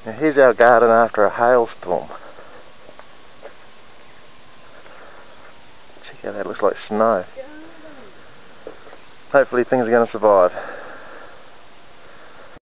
Now here's our garden after a hailstorm. Check out that, looks like snow. Hopefully things are going to survive.